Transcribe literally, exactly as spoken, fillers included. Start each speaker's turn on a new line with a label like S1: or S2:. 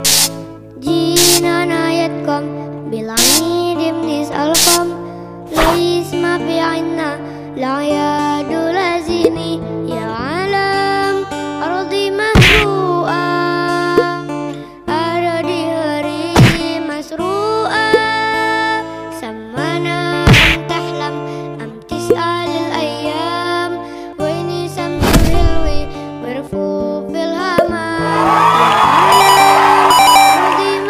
S1: جينا يدكم بالعيد بنسألكم ليس ما في عنا لا يا دول زيني